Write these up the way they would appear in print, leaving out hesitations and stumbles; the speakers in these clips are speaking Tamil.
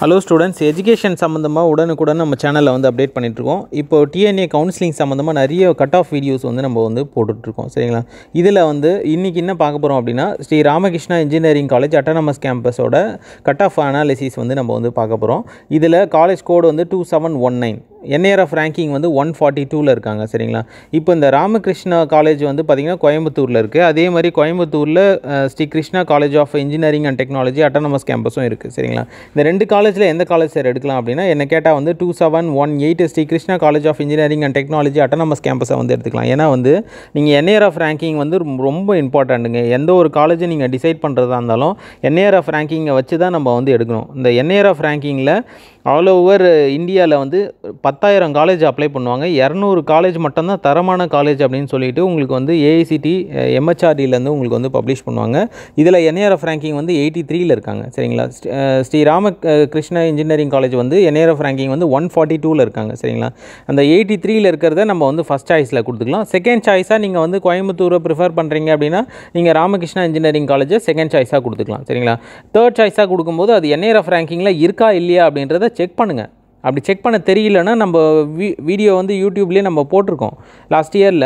Hello students, education சம்பந்தமா உடனுக்குடன் நம்ம சேனல்ல வந்து அப்டேட் பண்ணிட்டு இருக்கோம். இப்போ TNA கவுன்சிலிங் சம்பந்தமா நிறைய கட் ஆஃப் வீடியோஸ் வந்து நம்ம வந்து போட்டுட்டு இருக்கோம். சரிங்களா? இதுல வந்து இன்னைக்கு என்ன பார்க்க போறோம் அப்படினா Sri Ramakrishna engineering college autonomous கேம்பஸோட கட் ஆஃப் அனாலிசிஸ் வந்து நம்ம வந்து பார்க்க போறோம். இதுல காலேஜ் கோட் வந்து 2719. NARF ranking வந்து 142ல இருக்காங்க. சரிங்களா? இப்போ இந்த ராமகிருஷ்ணா காலேஜ் வந்து பாத்தீங்கன்னா கோயம்புத்தூர்ல இருக்கு. அதே மாதிரி கோயம்புத்தூர்ல Sri Krishna college of engineering and technology autonomous கேம்பஸும் இருக்கு. சரிங்களா? இந்த ரெண்டு காலேஜ்ல எந்த காலேஜ் சார் எடுக்கலாம் அப்படினா என்ன கேட்டா வந்து 2718 Sri Krishna college of engineering and technology autonomous கேம்பஸை வந்து எடுத்துக்கலாம். ஏன்னா வந்து நீங்க NARF ranking வந்து ரொம்ப இம்பார்ட்டன்ட்ங்க. எந்த ஒரு காலேஜை நீங்க டிசைட் பண்றதா இருந்தாலும் NARF ranking-ஐ வச்சு தான் நம்ம வந்து எடுக்கணும். இந்த NARF ranking-ல ஆல் ஓவர் இந்தியாவில் வந்து 10,000 காலேஜ் அப்ளை பண்ணுவாங்க. 200 காலேஜ் மட்டும்தான் தரமான காலேஜ் அப்படின்னு சொல்லிட்டு உங்களுக்கு வந்து AICT MHRDலேருந்து உங்களுக்கு வந்து பப்ளிஷ் பண்ணுவாங்க. இதில் NARF ranking வந்து 83ல இருக்காங்க. சரிங்களா? ஸ்ரீ ராமகிருஷ்ணா இன்ஜினியரிங் காலேஜ் வந்து NARF ranking வந்து 142ல இருக்காங்க. சரிங்களா? அந்த 83ல இருக்கிறத நம்ம வந்து ஃபஸ்ட் சாய்ஸில் கொடுத்துக்கலாம். செகண்ட் சாய்ஸாக நீங்கள் வந்து கோயம்புத்தூரை ப்ரிஃபர் பண்ணுறீங்க அப்படின்னா நீங்கள் ராமகிருஷ்ணா இன்ஜினியரிங் காலேஜை செகண்ட் சாய்ஸாக கொடுத்துக்கலாம். சரிங்களா? தேர்ட் சாய்ஸாக கொடுக்கும்போது அது NARF ranking-ல இருக்கா இல்லையா அப்படின்றத செக் பண்ணுங்கள். அப்படி செக் பண்ண தெரியலன்னா நம்ம வீடியோ வந்து யூடியூப்லேயே நம்ம போட்டிருக்கோம். லாஸ்ட் இயரில்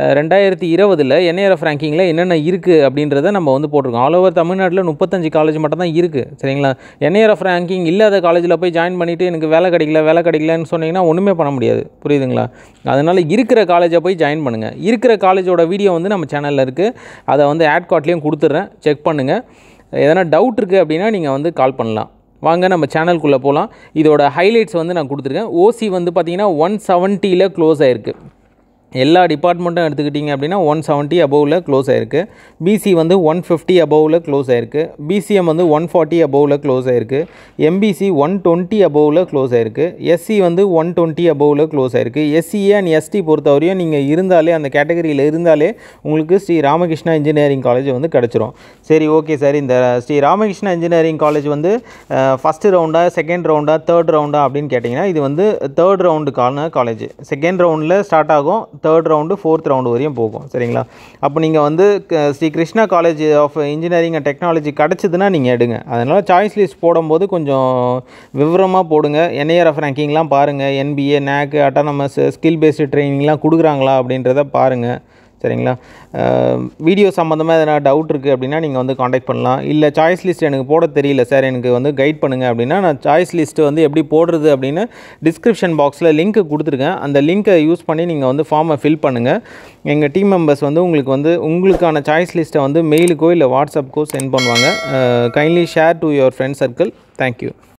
2020ல் NARF ranking-ல என்னென்ன இருக்குது அப்படின்றத நம்ம வந்து போட்டிருக்கோம். ஆல் ஓவர் தமிழ்நாட்டில் 35 காலேஜ் மட்டும் தான் இருக்குது. சரிங்களா? NARF ranking இல்லாத காலேஜில் போய் ஜாயின் பண்ணிவிட்டு எனக்கு வேலை கிடைக்கலன்னு சொன்னீங்கன்னா ஒன்றுமே பண்ண முடியாது. புரியுதுங்களா? அதனால் இருக்கிற காலேஜை போய் ஜாயின் பண்ணுங்கள். இருக்கிற காலேஜோட வீடியோ வந்து நம்ம சேனலில் இருக்குது. அதை வந்து ஆட் கார்ட்லேயும் கொடுத்துட்றேன். செக் பண்ணுங்கள். எதனா டவுட் இருக்குது அப்படின்னா நீங்கள் வந்து கால் பண்ணலாம். வாங்க நம்ம சேனலுக்குள்ளே போகலாம். இதோட ஹைலைட்ஸ் வந்து நான் கொடுத்துருக்கேன். OC வந்து பார்த்தீங்கன்னா 170ல் க்ளோஸ் ஆகிருக்கு. எல்லா டிபார்ட்மெண்ட்டும் எடுத்துக்கிட்டிங்க அப்படின்னா 170 அபோவில் க்ளோஸ் ஆகிருக்கு. BC வந்து 150 அபோவில் க்ளோஸ் ஆகிருக்கு. BCM வந்து 140 அபோவில் க்ளோஸ் ஆகிருக்கு. MBC 120 அபோவில் க்ளோஸ் ஆகிருக்கு. SC வந்து 120 அபோவில் க்ளோஸ் ஆகிருக்கு. SCA அண்ட் ST பொறுத்தவரையும் நீங்கள் இருந்தாலே அந்த கேட்டகரியில் இருந்தாலே உங்களுக்கு ஸ்ரீ ராமகிருஷ்ணா இன்ஜினியரிங் காலேஜ் வந்து கிடச்சிரும். சரி, ஓகே சார், இந்த ஸ்ரீ ராமகிருஷ்ணா இன்ஜினியரிங் காலேஜ் வந்து ஃபஸ்ட்டு ரவுண்டா, செகண்ட் ரவுண்டா, தேர்ட் ரவுண்டா அப்படின்னு கேட்டிங்கன்னா இது வந்து தேர்ட் ரவுண்டுக்கான காலேஜ். செகண்ட் ரவுண்டில் ஸ்டார்ட் ஆகும், தேர்ட் ரவுண்டு, ஃபோர்த் ரவுண்டு வரையும் போகும். சரிங்களா? அப்போ நீங்கள் வந்து Sri Krishna college of engineering and technology கிடச்சிதுன்னா நீங்கள் எடுங்க. அதனால் சாய்ஸ் லிஸ்ட் போடும்போது கொஞ்சம் விவரமாக போடுங்க. NARF rankingலாம் பாருங்கள். NBA, NAC, autonomous, skill based ட்ரைனிங்லாம் கொடுக்குறாங்களா அப்படின்றத பாருங்கள். சரிங்களா? வீடியோ சம்மந்தமாக எதனா டவுட் இருக்குது அப்படின்னா நீங்கள் வந்து காண்டாக்ட் பண்ணலாம். இல்லை சாய்ஸ் லிஸ்ட் எனக்கு போட தெரியல சார், எனக்கு வந்து கைட் பண்ணுங்கள் அப்படின்னா நான் சாய்ஸ் லிஸ்ட்டு வந்து எப்படி போடுறது அப்படின்னு டிஸ்கிரிப்ஷன் பாக்ஸில் லிங்க் கொடுத்துருக்கேன். அந்த லிங்க்கை யூஸ் பண்ணி நீங்கள் வந்து ஃபார்மை ஃபில் பண்ணுங்கள். எங்கள் டீம் மெம்பர்ஸ் வந்து உங்களுக்கான சாய்ஸ் லிஸ்ட்டை வந்து மெயிலுக்கோ இல்லை வாட்ஸ்அப்புக்கோ சென்ட் பண்ணுவாங்க. Kindly share to your friend circle. Thank you.